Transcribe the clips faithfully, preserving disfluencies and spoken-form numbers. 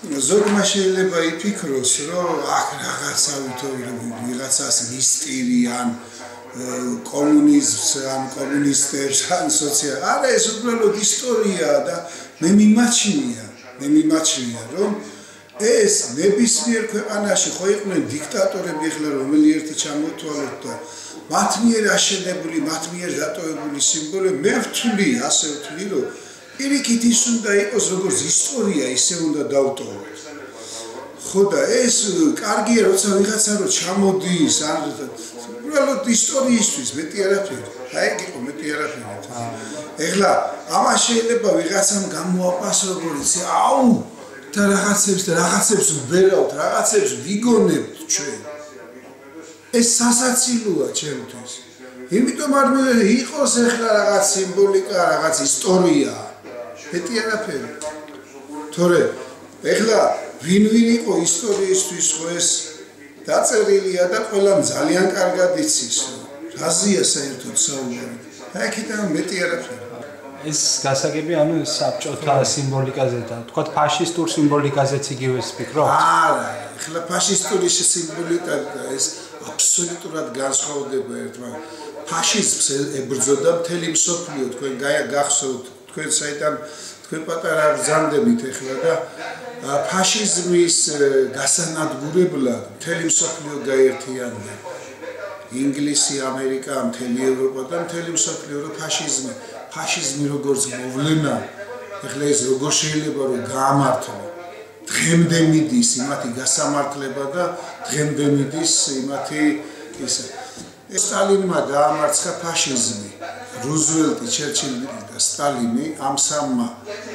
ზოგმა შეიძლება იფიქროს, რომ აქ რაღაცა ვიღაცას მისტირიან კომუნიზმს ან კომუნისტებს ან სოციალ. არა, ეს უბრალოდ ისტორიაა და მე მიმაჩნია, მე მიმაჩნია, რომ ეს ნებისმიერ ქვეყანაში ხო იყვნენ დიქტატორები, ახლა რომელი ერთი ჩამოთვალოთ და მათ მიერ აშენებული, მათ მიერ დატოვებული სიმბოლოები, მე ვთვლი, ასე ვთვლი, რომ პირიქით ის უნდა იყოს როგორც ისტორია, ისე უნდა დავტოვოთ. ხო და ეს კარგია, როცა ვიღაცა რო ჩამოდის, ან უბრალოდ ისტორიისთვის მეტი არაფერი. აი ეგ იყო მეტი არაფერი. ეხლა ამას შეიძლება ვიღაცამ გამოაპასო როგორც აუ და რაღაცებს და რაღაცებს ვბერავთ, რაღაცებს ვიგონებთ ჩვენ. ეს სასაცილოა ჩემთვის. იმიტომ არ მე იყოს ეხლა რაღაც სიმბოლიკა, რაღაც ისტორია. მეტი არაფერი. თორე ეხლა ვინ ვინ იყო ისტორიისთვის ხო ეს დაწერილია და ყველამ ძალიან კარგად იცის. რაზეა საერთოდ საუბარი? აქედან მეტი არაფერი. ეს გასაგები ანუ საბჭოთა სიმბოლიკაზე და თქვა ფაშისტურ სიმბოლიკაზეც იგივეს ფიქრობთ? არა, ეხლა ფაშისტური სიმბოლიკა ეს აბსოლუტურად განსხვავდება ერთმანეთთან. ფაშიზმს ებრძოდა მთელი მსოფლიო, თქვენ გახსოვთ, თქვენ საიდან თქვენ პატარა ბრძანდებით ეხლა და ფაშიზმის გასანადგურებლად მთელი მსოფლიო გაერთიანდა. ინგლისი, ამერიკა, მთელი ევროპა და მთელი მსოფლიო რო ფაშიზმი, ფაშიზმი როგორც მოვლენა, ეხლა ეს როგორ შეიძლება რომ გაამართლა. დღემდე მიდის იმათი გასამართლება და დღემდე მიდის იმათი ისა. სტალინმა დაამარცხა ფაშიზმი. რუზველტი, ჩერჩილი და სტალინი ამ სამმა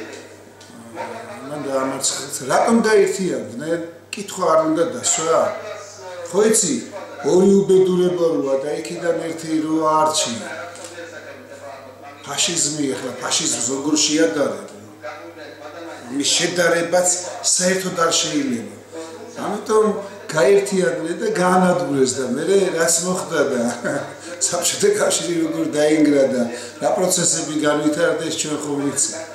მან დაამარცხა. რატომ დაერთიანდნენ? კითხვა არ უნდა დასვა. ხო იცი, ორი უბედურება როა და იქიდან ერთი რო არჩია. ფაშიზმი ახლა ფაშიზმს როგორ შეადარებდა? მის შედარებაც საერთოდ არ შეიძლება. ამიტომ გაერთიანდნენ და გაანადგურეს და მე რაც მოხდა და საბჭოთა კავშირი როგორ დაინგრა და რა პროცესები განვითარდეს ჩვენ ხომ ვიცით.